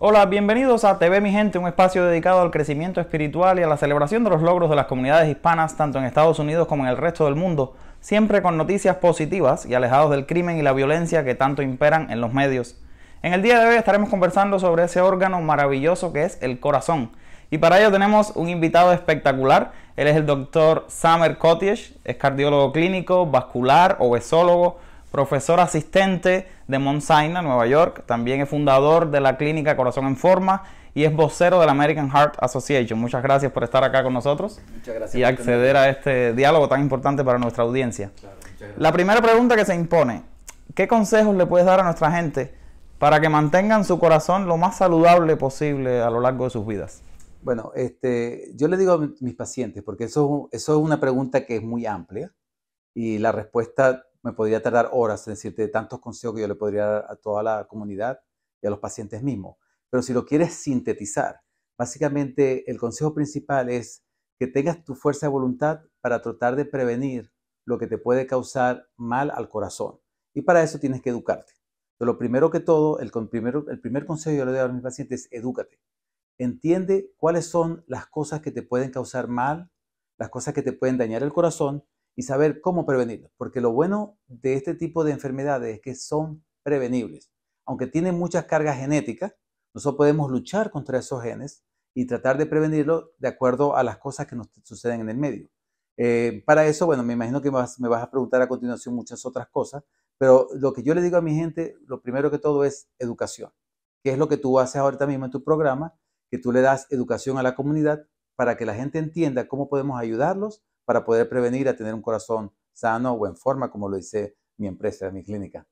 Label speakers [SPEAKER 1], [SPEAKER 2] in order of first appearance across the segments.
[SPEAKER 1] Hola, bienvenidos a TV Mi Gente, un espacio dedicado al crecimiento espiritual y a la celebración de los logros de las comunidades hispanas, tanto en Estados Unidos como en el resto del mundo, siempre con noticias positivas y alejados del crimen y la violencia que tanto imperan en los medios. En el día de hoy estaremos conversando sobre ese órgano maravilloso que es el corazón. Y para ello tenemos un invitado espectacular. Él es el doctor Samer Kotesh, es cardiólogo clínico, vascular, obesólogo, profesor asistente de Mount Sinai, Nueva York. También es fundador de la clínica Corazón en Forma y es vocero de la American Heart Association. Muchas gracias por estar acá con nosotros.
[SPEAKER 2] Muchas gracias
[SPEAKER 1] y acceder a este diálogo tan importante para nuestra audiencia.
[SPEAKER 2] Claro, muchas gracias.
[SPEAKER 1] La primera pregunta que se impone: ¿qué consejos le puedes dar a nuestra gente para que mantengan su corazón lo más saludable posible a lo largo de sus vidas?
[SPEAKER 2] Bueno, yo le digo a mis pacientes, porque eso es una pregunta que es muy amplia y la respuesta me podría tardar horas en decirte de tantos consejos que yo le podría dar a toda la comunidad y a los pacientes mismos. Pero si lo quieres sintetizar, básicamente el consejo principal es que tengas tu fuerza de voluntad para tratar de prevenir lo que te puede causar mal al corazón. Y para eso tienes que educarte. Pero lo primero que todo, el primer consejo que yo le doy a mis pacientes es: edúcate. Entiende cuáles son las cosas que te pueden causar mal, las cosas que te pueden dañar el corazón y saber cómo prevenirlo. Porque lo bueno de este tipo de enfermedades es que son prevenibles. Aunque tienen muchas cargas genéticas, nosotros podemos luchar contra esos genes y tratar de prevenirlo de acuerdo a las cosas que nos suceden en el medio. Para eso, bueno, me imagino que me vas a preguntar a continuación muchas otras cosas, pero lo que yo le digo a mi gente, lo primero que todo es educación, que es lo que tú haces ahorita mismo en tu programa, que tú le das educación a la comunidad para que la gente entienda cómo podemos ayudarlos para poder prevenir a tener un corazón sano o en forma, como lo dice mi empresa, mi clínica.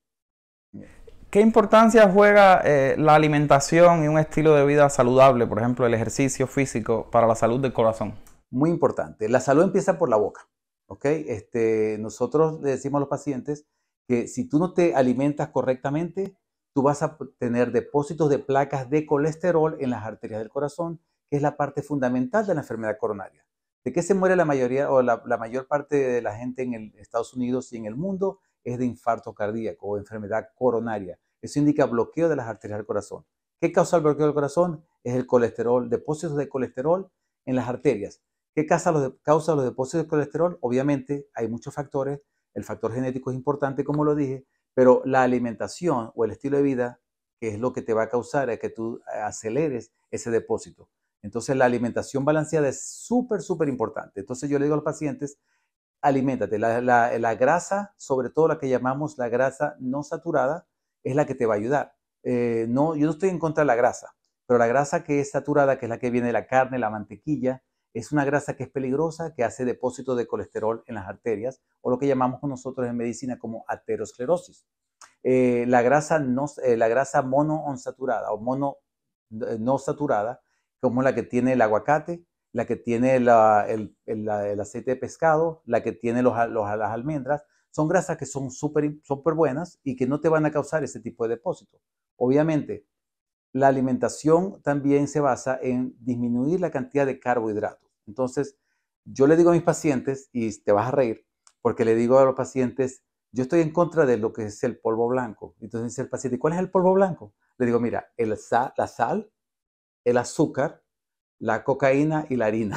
[SPEAKER 1] ¿Qué importancia juega la alimentación y un estilo de vida saludable, por ejemplo, el ejercicio físico, para la salud del corazón?
[SPEAKER 2] Muy importante. La salud empieza por la boca, ¿ok? Nosotros le decimos a los pacientes que si tú no te alimentas correctamente, tú vas a tener depósitos de placas de colesterol en las arterias del corazón, que es la parte fundamental de la enfermedad coronaria. ¿De qué se muere la mayoría o la mayor parte de la gente en Estados Unidos y en el mundo? Es de infarto cardíaco o enfermedad coronaria. Eso indica bloqueo de las arterias del corazón. ¿Qué causa el bloqueo del corazón? Es el colesterol, depósitos de colesterol en las arterias. ¿Qué causa los depósitos de colesterol? Obviamente hay muchos factores. El factor genético es importante, como lo dije, pero la alimentación o el estilo de vida, que es lo que te va a causar es que tú aceleres ese depósito. Entonces la alimentación balanceada es súper, súper importante. Entonces yo le digo a los pacientes: aliméntate. La grasa, sobre todo la que llamamos la grasa no saturada, es la que te va a ayudar. No, yo no estoy en contra de la grasa, pero la grasa que es saturada, que es la que viene de la carne, la mantequilla, es una grasa que es peligrosa, que hace depósito de colesterol en las arterias, o lo que llamamos nosotros en medicina como aterosclerosis. La grasa monoinsaturada o no saturada, como la que tiene el aguacate, la que tiene el aceite de pescado, la que tiene las almendras, son grasas que son súper buenas y que no te van a causar ese tipo de depósito. Obviamente, la alimentación también se basa en disminuir la cantidad de carbohidratos. Entonces, yo le digo a mis pacientes, y te vas a reír, porque le digo a los pacientes: yo estoy en contra de lo que es el polvo blanco. Entonces dice el paciente: ¿cuál es el polvo blanco? Le digo: mira, la sal, el azúcar, la cocaína y la harina.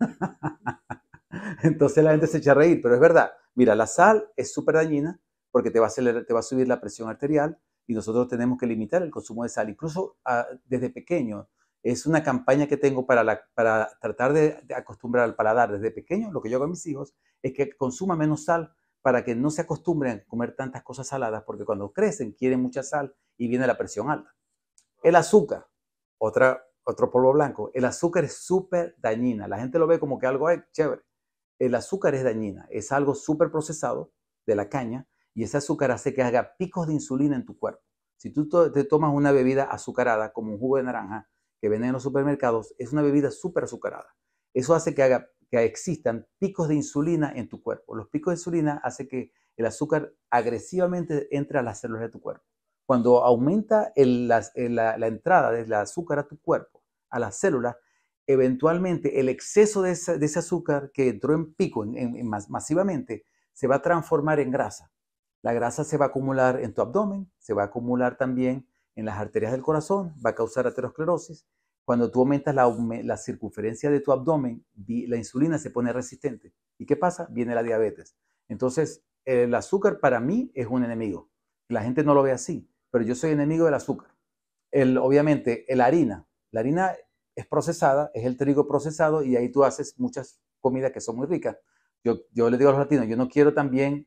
[SPEAKER 2] Entonces la gente se echa a reír, pero es verdad. Mira, la sal es súper dañina porque te va a subir la presión arterial y nosotros tenemos que limitar el consumo de sal. Incluso desde pequeño, es una campaña que tengo para tratar de acostumbrar al paladar desde pequeño. Lo que yo hago a mis hijos es que consuma menos sal para que no se acostumbren a comer tantas cosas saladas, porque cuando crecen quieren mucha sal y viene la presión alta. El azúcar, otro polvo blanco. El azúcar es súper dañina. La gente lo ve como que algo es chévere. El azúcar es dañina. Es algo súper procesado de la caña y ese azúcar hace que haga picos de insulina en tu cuerpo. Si tú te tomas una bebida azucarada, como un jugo de naranja que venden en los supermercados, es una bebida súper azucarada. Eso hace que existan picos de insulina en tu cuerpo. Los picos de insulina hacen que el azúcar agresivamente entre a las células de tu cuerpo. Cuando aumenta la entrada del azúcar a tu cuerpo, a las células, eventualmente el exceso de ese azúcar que entró en pico masivamente se va a transformar en grasa. La grasa se va a acumular en tu abdomen, se va a acumular también en las arterias del corazón, va a causar aterosclerosis. Cuando tú aumentas la circunferencia de tu abdomen, la insulina se pone resistente. ¿Y qué pasa? Viene la diabetes. Entonces, el azúcar para mí es un enemigo. La gente no lo ve así, pero yo soy enemigo del azúcar. Obviamente, la harina es procesada, es el trigo procesado y ahí tú haces muchas comidas que son muy ricas. Yo le digo a los latinos, yo no quiero también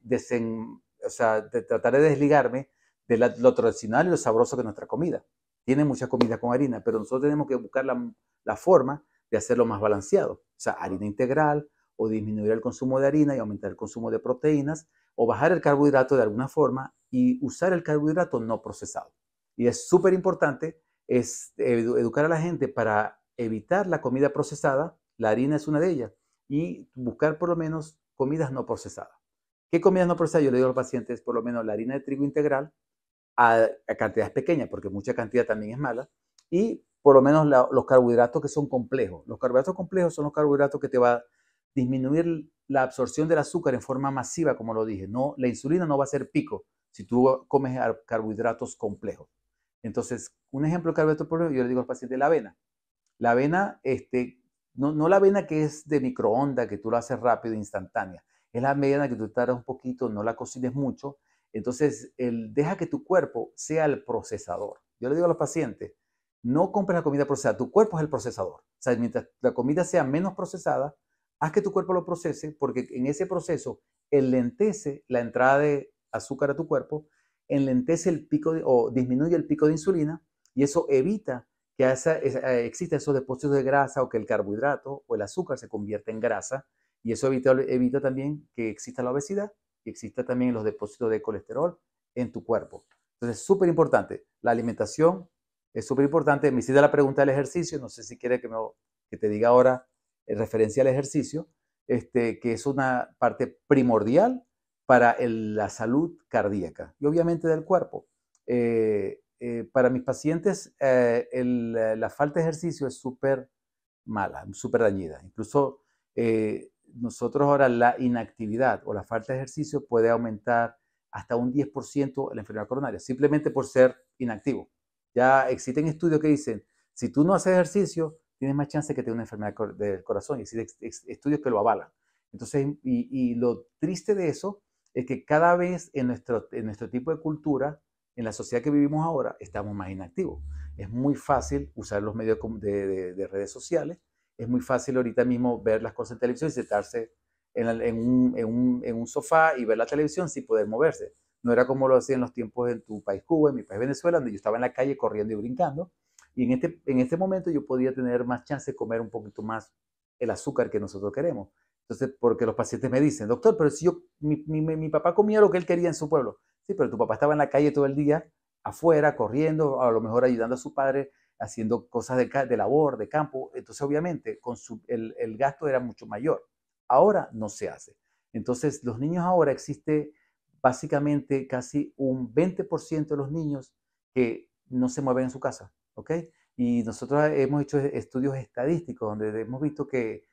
[SPEAKER 2] tratar de desligarme de lo tradicional y lo sabroso que es nuestra comida. Tiene mucha comida con harina, pero nosotros tenemos que buscar la forma de hacerlo más balanceado. O sea, harina integral o disminuir el consumo de harina y aumentar el consumo de proteínas o bajar el carbohidrato de alguna forma y usar el carbohidrato no procesado. Y es súper importante educar a la gente para evitar la comida procesada, la harina es una de ellas, y buscar por lo menos comidas no procesadas. ¿Qué comidas no procesadas? Yo le digo a los pacientes por lo menos la harina de trigo integral a cantidades pequeñas, porque mucha cantidad también es mala, y por lo menos los carbohidratos que son complejos. Los carbohidratos complejos son los carbohidratos que te va a disminuir la absorción del azúcar en forma masiva, como lo dije. No, la insulina no va a ser pico si tú comes carbohidratos complejos. Entonces, un ejemplo de carbohidrato complejo, yo le digo al paciente la avena. La avena, no la avena que es de microondas, que tú la haces rápido, instantánea. Es la avena que tú tardas un poquito, no la cocines mucho. Entonces, deja que tu cuerpo sea el procesador. Yo le digo a los pacientes, no compres la comida procesada, tu cuerpo es el procesador. O sea, mientras la comida sea menos procesada, haz que tu cuerpo lo procese, porque en ese proceso enlentece la entrada de azúcar a tu cuerpo, enlentece el pico o disminuye el pico de insulina y eso evita que existan esos depósitos de grasa o que el carbohidrato o el azúcar se convierta en grasa y eso evita también que exista la obesidad y exista también los depósitos de colesterol en tu cuerpo. Entonces, súper importante. La alimentación es súper importante. Me hiciste la pregunta del ejercicio. No sé si quiere que te diga ahora en referencia al ejercicio, que es una parte primordial para la salud cardíaca y obviamente del cuerpo. Para mis pacientes, la falta de ejercicio es súper mala, súper dañida. Incluso nosotros ahora la inactividad o la falta de ejercicio puede aumentar hasta un 10% la enfermedad coronaria, simplemente por ser inactivo. Ya existen estudios que dicen, si tú no haces ejercicio, tienes más chance que tenga una enfermedad del corazón. Y existen estudios que lo avalan. Entonces, y lo triste de eso es que cada vez en nuestro tipo de cultura, en la sociedad que vivimos ahora, estamos más inactivos. Es muy fácil usar los medios de redes sociales. Es muy fácil ahorita mismo ver las cosas en televisión y sentarse en un sofá y ver la televisión sin poder moverse. No era como lo hacía en los tiempos en tu país Cuba, en mi país Venezuela, donde yo estaba en la calle corriendo y brincando. Y en este momento yo podía tener más chance de comer un poquito más el azúcar que nosotros queremos. Entonces, porque los pacientes me dicen, doctor, pero si mi papá comía lo que él quería en su pueblo. Sí, pero tu papá estaba en la calle todo el día, afuera, corriendo, a lo mejor ayudando a su padre, haciendo cosas de labor, de campo. Entonces, obviamente, el gasto era mucho mayor. Ahora no se hace. Entonces, los niños ahora existe básicamente casi un 20% de los niños que no se mueven en su casa, ¿ok? Y nosotros hemos hecho estudios estadísticos donde hemos visto que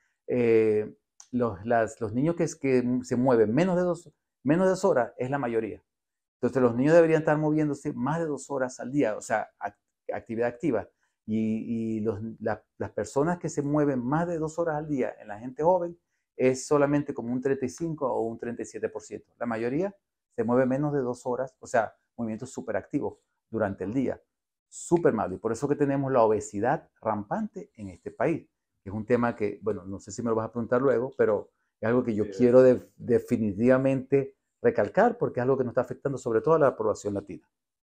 [SPEAKER 2] los niños que se mueven menos de 2 horas es la mayoría. Entonces los niños deberían estar moviéndose más de 2 horas al día, o sea, actividad activa. Y las personas que se mueven más de 2 horas al día en la gente joven es solamente como un 35 o un 37%. La mayoría se mueve menos de 2 horas, o sea, movimientos súper activos durante el día. Súper malo. Y por eso que tenemos la obesidad rampante en este país. Que es un tema que, bueno, no sé si me lo vas a preguntar luego, pero es algo que yo quiero definitivamente recalcar porque es algo que nos está afectando sobre todo a la población latina.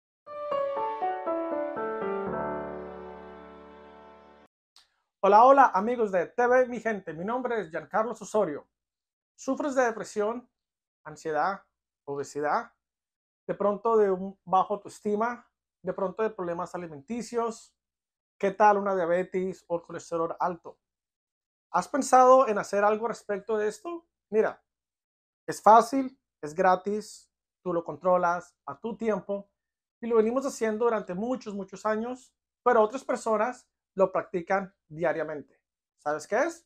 [SPEAKER 3] Hola, hola amigos de TV Mi Gente, mi nombre es Giancarlo Osorio. ¿Sufres de depresión, ansiedad, obesidad, de pronto de un bajo autoestima, de pronto de problemas alimenticios? ¿Qué tal una diabetes o colesterol alto? ¿Has pensado en hacer algo respecto de esto? Mira, es fácil, es gratis, tú lo controlas a tu tiempo y lo venimos haciendo durante muchos años, pero otras personas lo practican diariamente. ¿Sabes qué es?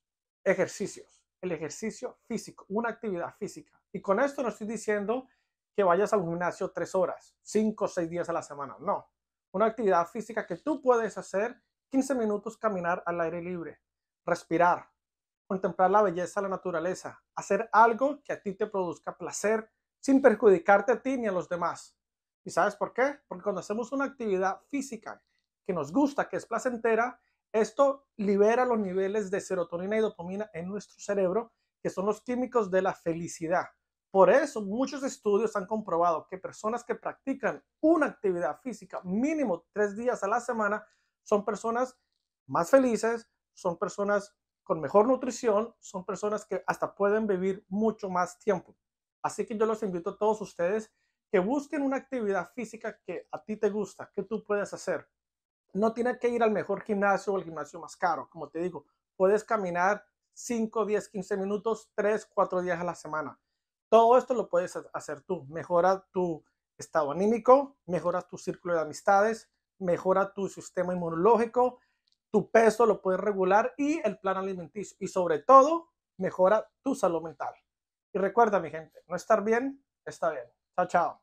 [SPEAKER 3] Ejercicios. El ejercicio físico, una actividad física. Y con esto no estoy diciendo que vayas al gimnasio 3 horas, 5 o 6 días a la semana. No. Una actividad física que tú puedes hacer 15 minutos, caminar al aire libre, respirar, contemplar la belleza de la naturaleza, hacer algo que a ti te produzca placer sin perjudicarte a ti ni a los demás. ¿Y sabes por qué? Porque cuando hacemos una actividad física que nos gusta, que es placentera, esto libera los niveles de serotonina y dopamina en nuestro cerebro, que son los químicos de la felicidad. Por eso muchos estudios han comprobado que personas que practican una actividad física mínimo 3 días a la semana son personas más felices, son personas con mejor nutrición, son personas que hasta pueden vivir mucho más tiempo. Así que yo los invito a todos ustedes que busquen una actividad física que a ti te gusta, que tú puedes hacer. No tienes que ir al mejor gimnasio o al gimnasio más caro. Como te digo, puedes caminar 5, 10, 15 minutos, 3, 4 días a la semana. Todo esto lo puedes hacer tú. Mejora tu estado anímico, mejora tu círculo de amistades, mejora tu sistema inmunológico, tu peso lo puedes regular y el plan alimenticio. Y sobre todo, mejora tu salud mental. Y recuerda, mi gente, no estar bien, está bien. Chao, chao.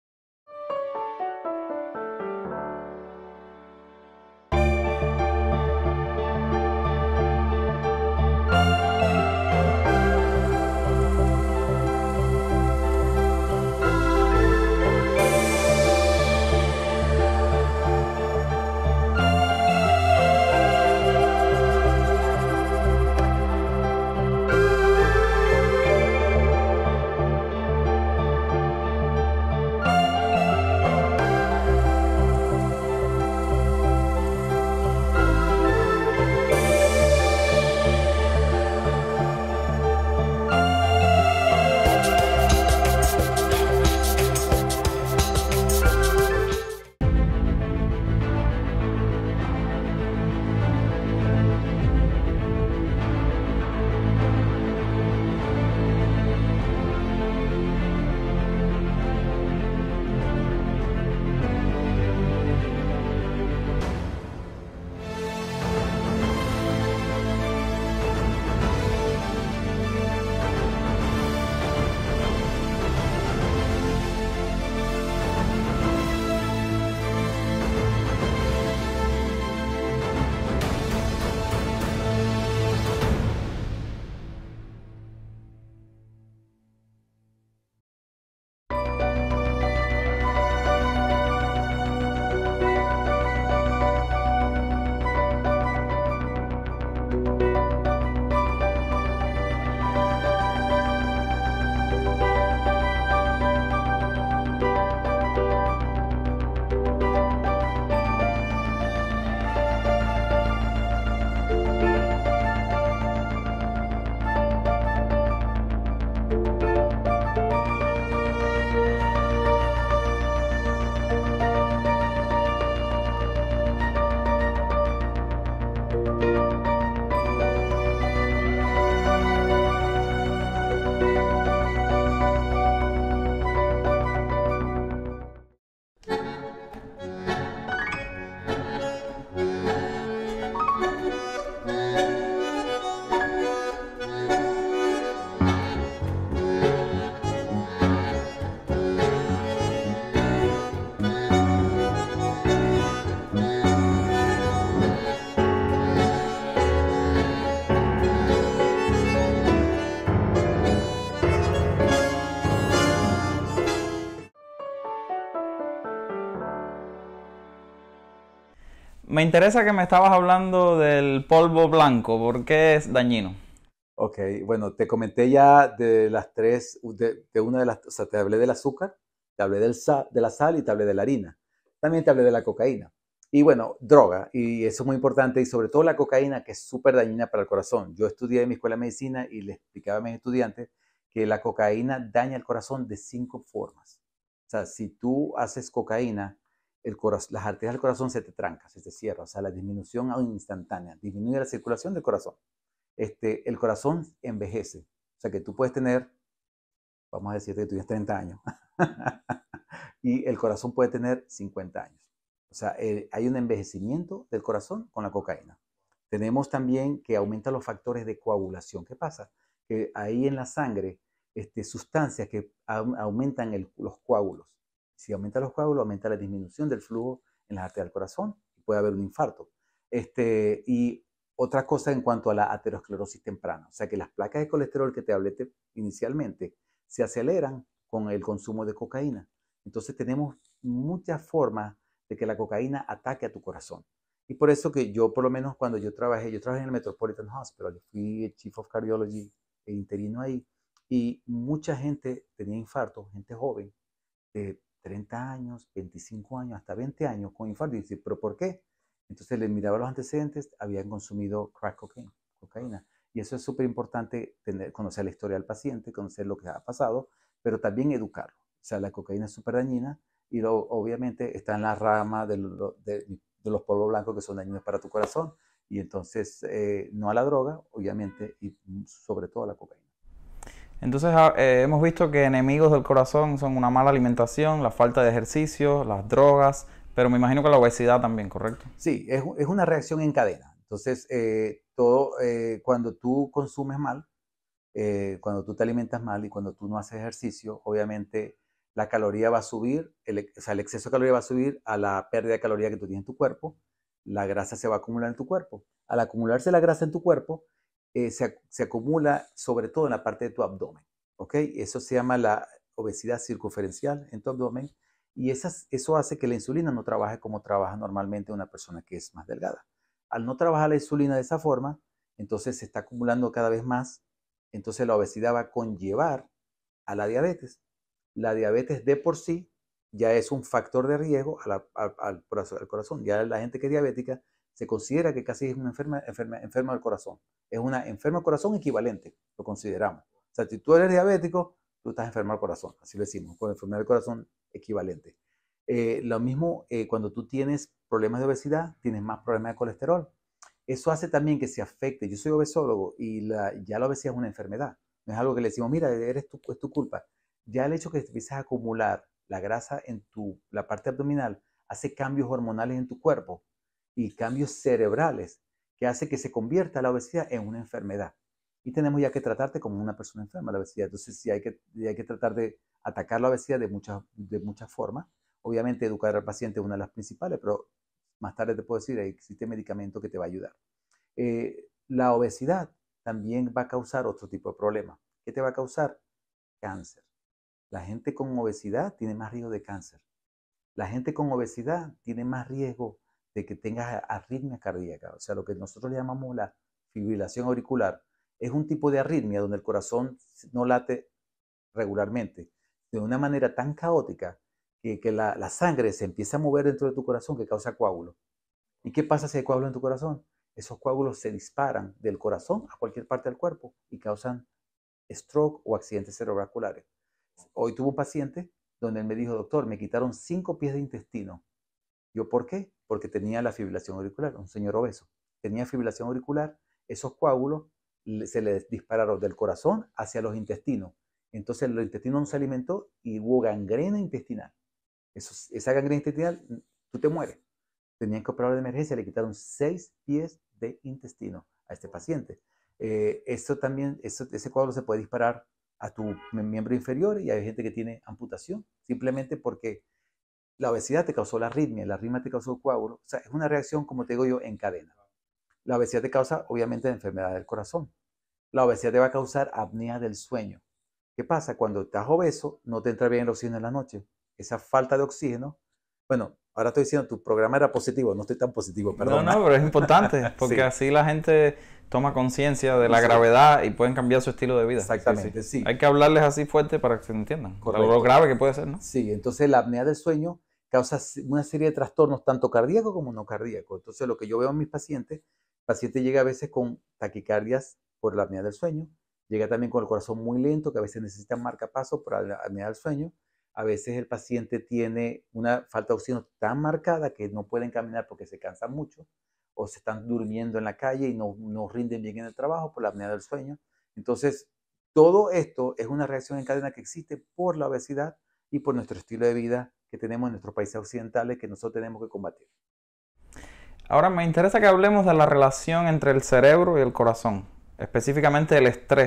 [SPEAKER 1] Me interesa que me estabas hablando del polvo blanco. ¿Por qué es dañino?
[SPEAKER 2] Ok, bueno, te comenté ya de las tres, de una de las, o sea, te hablé del azúcar, te hablé de la sal y te hablé de la harina. También te hablé de la cocaína. Y bueno, droga, y eso es muy importante, y sobre todo la cocaína, que es súper dañina para el corazón. Yo estudié en mi escuela de medicina y le explicaba a mis estudiantes que la cocaína daña el corazón de 5 formas. O sea, si tú haces cocaína, las arterias del corazón se te trancan, se te cierran, o sea, la disminución instantánea, disminuye la circulación del corazón. El corazón envejece, o sea que tú puedes tener, vamos a decir que tú tienes 30 años, y el corazón puede tener 50 años. O sea, hay un envejecimiento del corazón con la cocaína. Tenemos también que aumenta los factores de coagulación. ¿Qué pasa? Que ahí en la sangre sustancias que aumentan los coágulos. Si aumentan los coágulos, aumenta la disminución del flujo en las arterias del corazón y puede haber un infarto. Y otra cosa en cuanto a la aterosclerosis temprana, o sea que las placas de colesterol que te hablé inicialmente se aceleran con el consumo de cocaína. Entonces tenemos muchas formas de que la cocaína ataque a tu corazón. Y por eso que yo, por lo menos cuando yo trabajé en el Metropolitan Hospital, yo fui el Chief of Cardiology interino ahí, y mucha gente tenía infarto, gente joven, de 30 años, 25 años, hasta 20 años con infarto. Y dice, ¿pero por qué? Entonces les miraba los antecedentes, habían consumido crack cocaína. Y eso es súper importante, conocer la historia del paciente, conocer lo que ha pasado, pero también educarlo. O sea, la cocaína es súper dañina y obviamente está en la rama de los polvos blancos que son dañinos para tu corazón. Y entonces no a la droga, obviamente, y sobre todo a la cocaína.
[SPEAKER 1] Entonces hemos visto que enemigos del corazón son una mala alimentación, la falta de ejercicio, las drogas, pero me imagino que la obesidad también, ¿correcto?
[SPEAKER 2] Sí, es una reacción en cadena. Entonces, cuando tú consumes mal, cuando tú te alimentas mal y cuando tú no haces ejercicio, obviamente la caloría va a subir, el exceso de caloría va a subir a la pérdida de caloría que tú tienes en tu cuerpo, la grasa se va a acumular en tu cuerpo. Al acumularse la grasa en tu cuerpo, se acumula sobre todo en la parte de tu abdomen, ¿ok? Eso se llama la obesidad circunferencial en tu abdomen y eso hace que la insulina no trabaje como trabaja normalmente una persona que es más delgada. Al no trabajar la insulina de esa forma, entonces se está acumulando cada vez más, entonces la obesidad va a conllevar a la diabetes. La diabetes de por sí ya es un factor de riesgo al corazón. Ya la gente que es diabética se considera que casi es una enferma del corazón. Es una enferma del corazón equivalente, lo consideramos. O sea, si tú eres diabético, tú estás enfermo del corazón, así lo decimos, con enfermedad del corazón equivalente. Lo mismo cuando tú tienes problemas de obesidad, tienes más problemas de colesterol. Eso hace también que se afecte. Yo soy obesólogo y ya la obesidad es una enfermedad. No es algo que le decimos, mira, es tu culpa. Ya el hecho que empiezas a acumular la grasa en la parte abdominal hace cambios hormonales en tu cuerpo y cambios cerebrales que hace que se convierta la obesidad en una enfermedad. Y tenemos ya que tratarte como una persona enferma la obesidad. Entonces sí hay que tratar de atacar la obesidad de muchas formas. Obviamente educar al paciente es una de las principales, pero más tarde te puedo decir, existe medicamento que te va a ayudar. La obesidad también va a causar otro tipo de problema. ¿Qué te va a causar? Cáncer. La gente con obesidad tiene más riesgo de cáncer. La gente con obesidad tiene más riesgo de que tengas arritmia cardíaca. O sea, lo que nosotros le llamamos la fibrilación auricular. Es un tipo de arritmia donde el corazón no late regularmente, de una manera tan caótica que la sangre se empieza a mover dentro de tu corazón que causa coágulos. ¿Y qué pasa si hay coágulos en tu corazón? Esos coágulos se disparan del corazón a cualquier parte del cuerpo y causan stroke o accidentes cerebrovasculares. Hoy tuve un paciente donde él me dijo, doctor, me quitaron 5 pies de intestino. ¿Yo por qué? Porque tenía la fibrilación auricular, un señor obeso. Tenía fibrilación auricular, esos coágulos se le dispararon del corazón hacia los intestinos. Entonces el intestino no se alimentó y hubo gangrena intestinal. Esa gangrena intestinal, tú te mueres. Tenían que operar de emergencia, le quitaron 6 pies de intestino a este paciente. Ese coágulo se puede disparar a tu miembro inferior y hay gente que tiene amputación, simplemente porque la obesidad te causó la arritmia te causó el coágulo. O sea, es una reacción, como te digo yo, en cadena. La obesidad te causa, obviamente, enfermedad del corazón. La obesidad te va a causar apnea del sueño. ¿Qué pasa? Cuando estás obeso, no te entra bien el oxígeno en la noche. Esa falta de oxígeno, bueno, ahora estoy diciendo, tu programa era positivo, no estoy tan positivo, perdón.
[SPEAKER 1] No, pero es importante, porque
[SPEAKER 2] sí.
[SPEAKER 1] Así la gente toma conciencia de la gravedad y pueden cambiar su estilo de vida.
[SPEAKER 2] Exactamente, sí.
[SPEAKER 1] Hay que hablarles así fuerte para que se entiendan.
[SPEAKER 2] Correcto.
[SPEAKER 1] Lo grave que puede ser, ¿no?
[SPEAKER 2] Sí, entonces la apnea del sueño causa una serie de trastornos, tanto cardíacos como no cardíacos. Entonces lo que yo veo en mis pacientes, el paciente llega a veces con taquicardias por la apnea del sueño, llega también con el corazón muy lento, que a veces necesitan marcapasos por la apnea del sueño. A veces el paciente tiene una falta de oxígeno tan marcada que no pueden caminar porque se cansan mucho, o se están durmiendo en la calle y no rinden bien en el trabajo por la apnea del sueño. Entonces, todo esto es una reacción en cadena que existe por la obesidad y por nuestro estilo de vida que tenemos en nuestros países occidentales que nosotros tenemos que combatir.
[SPEAKER 1] Ahora me interesa que hablemos de la relación entre el cerebro y el corazón, específicamente el estrés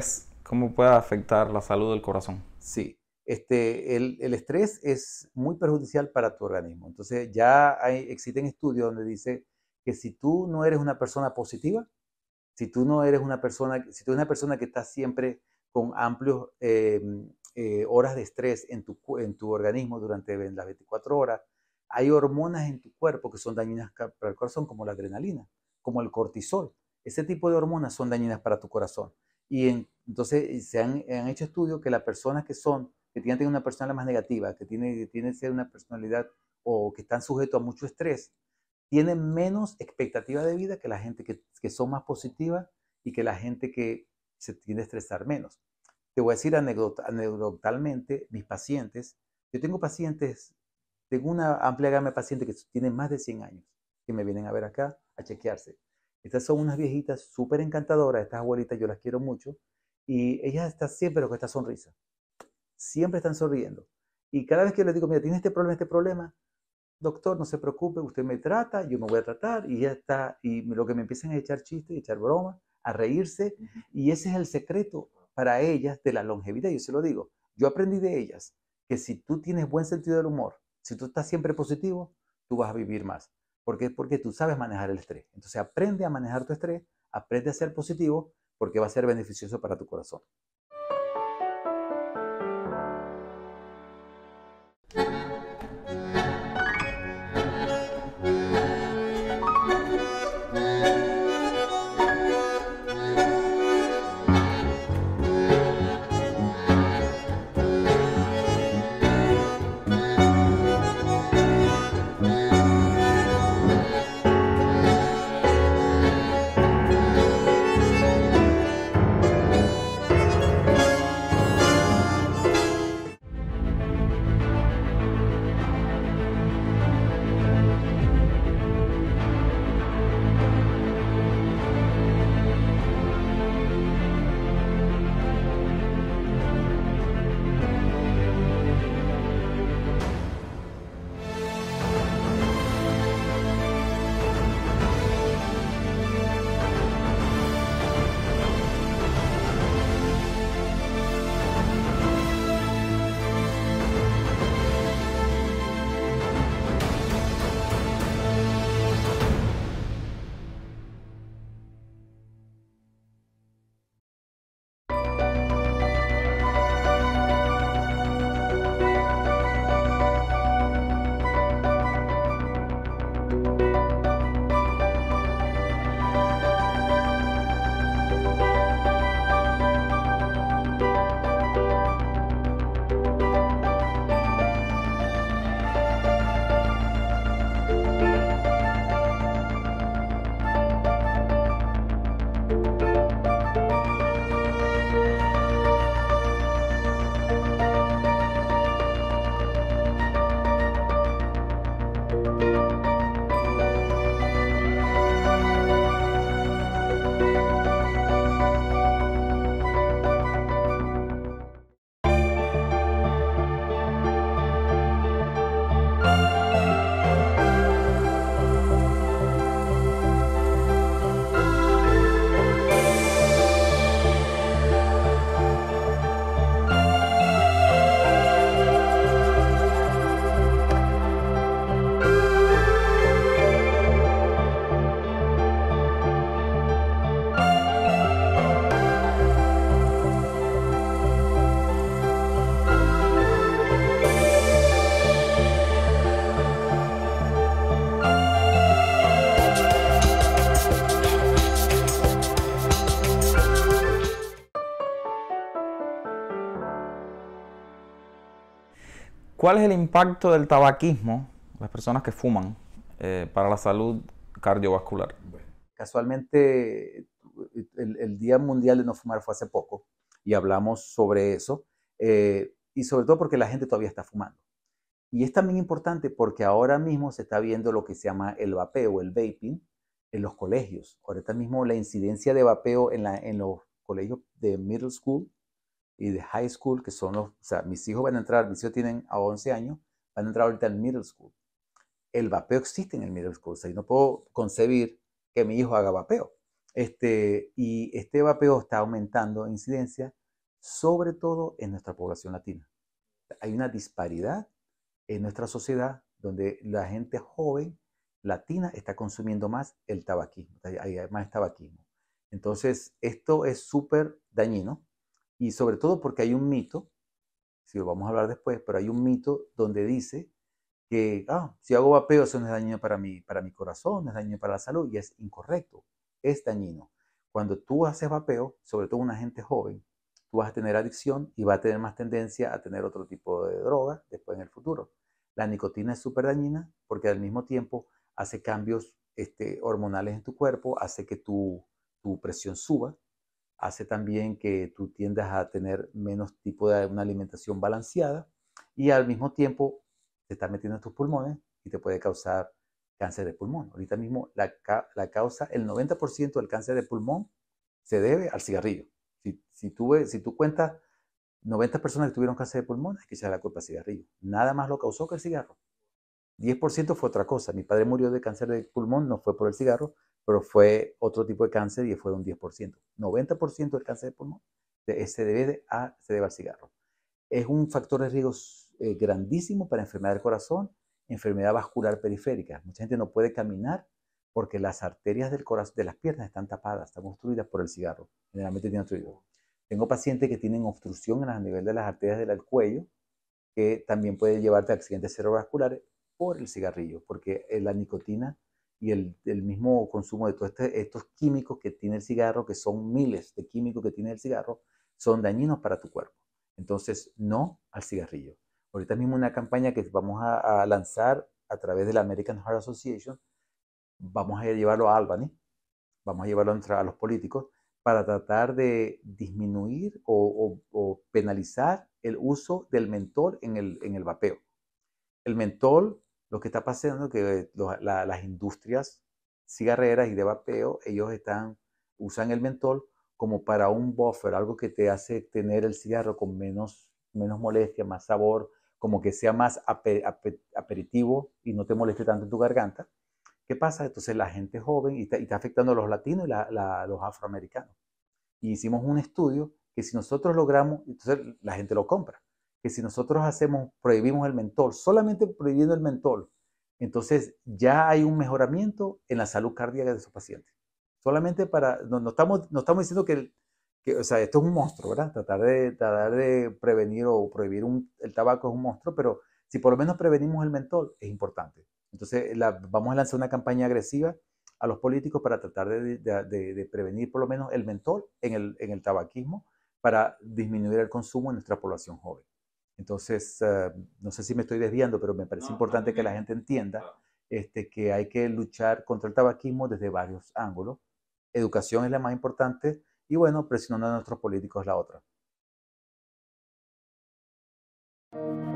[SPEAKER 1] ¿Cómo puede afectar la salud del corazón?
[SPEAKER 2] Sí, el estrés es muy perjudicial para tu organismo. Entonces ya existen estudios donde dice que si tú no eres una persona positiva, si tú no eres una persona, si tú eres una persona que está siempre con amplios horas de estrés en tu organismo durante las 24 horas, hay hormonas en tu cuerpo que son dañinas para el corazón, como la adrenalina, como el cortisol. Ese tipo de hormonas son dañinas para tu corazón. Entonces han hecho estudios que las personas que tienen una personalidad más negativa, que tienen ser una personalidad o que están sujetos a mucho estrés, tienen menos expectativa de vida que la gente que son más positivas y que la gente que se tiende a estresar menos. Te voy a decir anecdotalmente, mis pacientes, yo tengo una amplia gama de pacientes que tienen más de 100 años, que me vienen a ver acá a chequearse. Estas son unas viejitas súper encantadoras, estas abuelitas yo las quiero mucho, y ellas están siempre con esta sonrisa, siempre están sonriendo. Y cada vez que yo les digo, mira, ¿tienes este problema? Doctor, no se preocupe, usted me trata, yo me voy a tratar, y ya está. Y lo que me empiezan a echar chistes, a echar bromas, a reírse, y ese es el secreto para ellas de la longevidad. Yo se lo digo, yo aprendí de ellas que si tú tienes buen sentido del humor, si tú estás siempre positivo, tú vas a vivir más. ¿Por qué? Porque tú sabes manejar el estrés. Entonces aprende a manejar tu estrés, aprende a ser positivo, porque va a ser beneficioso para tu corazón.
[SPEAKER 1] ¿Cuál es el impacto del tabaquismo, las personas que fuman, para la salud cardiovascular?
[SPEAKER 2] Bueno, casualmente, el Día Mundial de No Fumar fue hace poco y hablamos sobre eso, y sobre todo porque la gente todavía está fumando. Y es también importante porque ahora mismo se está viendo lo que se llama el vapeo, el vaping, en los colegios. Ahorita mismo la incidencia de vapeo en los colegios de middle school y de high school, que son o sea, mis hijos tienen a 11 años, van a entrar ahorita en middle school. El vapeo existe en el middle school, o sea, yo no puedo concebir que mi hijo haga vapeo. Y este vapeo está aumentando en incidencia sobre todo en nuestra población latina. Hay una disparidad en nuestra sociedad donde la gente joven latina está consumiendo más el tabaquismo, hay más tabaquismo. Entonces, esto es súper dañino y sobre todo porque hay un mito, si lo vamos a hablar después, pero hay un mito donde dice que si hago vapeo eso no es dañino para mi corazón, no es dañino para la salud y es incorrecto, es dañino. Cuando tú haces vapeo, sobre todo una gente joven, tú vas a tener adicción y va a tener más tendencia a tener otro tipo de droga después en el futuro. La nicotina es súper dañina porque al mismo tiempo hace cambios hormonales en tu cuerpo, hace que tu presión suba, hace también que tú tiendas a tener menos tipo de una alimentación balanceada y al mismo tiempo te está metiendo en tus pulmones y te puede causar cáncer de pulmón. Ahorita mismo la causa, el 90% del cáncer de pulmón se debe al cigarrillo. Si tú cuentas 90 personas que tuvieron cáncer de pulmón, hay que echar la culpa al cigarrillo. Nada más lo causó que el cigarro. 10% fue otra cosa. Mi padre murió de cáncer de pulmón, no fue por el cigarro, pero fue otro tipo de cáncer y fue un 10%. 90% del cáncer de pulmón se debe al cigarro. Es un factor de riesgo grandísimo para enfermedad del corazón, enfermedad vascular periférica. Mucha gente no puede caminar porque las arterias del corazón, de las piernas están tapadas, están obstruidas por el cigarro. Generalmente tienen obstruido. Tengo pacientes que tienen obstrucción a nivel de las arterias del cuello, que también puede llevarte a accidentes cerebrovasculares por el cigarrillo, porque la nicotina y el mismo consumo de todos estos químicos que tiene el cigarro, que son miles de químicos que tiene el cigarro, son dañinos para tu cuerpo. Entonces, no al cigarrillo. Ahorita mismo una campaña que vamos a lanzar a través de la American Heart Association, vamos a llevarlo a Albany, vamos a llevarlo a los políticos para tratar de disminuir o penalizar el uso del mentol en el vapeo. El mentol, lo que está pasando es que las industrias cigarreras y de vapeo, ellos usan el mentol como para un buffer, algo que te hace tener el cigarro con menos molestia, más sabor, como que sea más aperitivo y no te moleste tanto en tu garganta. ¿Qué pasa? Entonces la gente joven y está afectando a los latinos y los afroamericanos. Y hicimos un estudio que si nosotros logramos, entonces la gente lo compra, que si nosotros prohibimos el mentol, solamente prohibiendo el mentol, entonces ya hay un mejoramiento en la salud cardíaca de esos pacientes. Solamente no estamos diciendo o sea, esto es un monstruo, ¿verdad? Tratar de prevenir o prohibir el tabaco es un monstruo, pero si por lo menos prevenimos el mentol, es importante. Entonces vamos a lanzar una campaña agresiva a los políticos para tratar de prevenir por lo menos el mentol en el tabaquismo para disminuir el consumo en nuestra población joven. Entonces, no sé si me estoy desviando, pero me parece importante que la gente entienda que hay que luchar contra el tabaquismo desde varios ángulos. Educación es la más importante y bueno, presionando a nuestros políticos es la otra.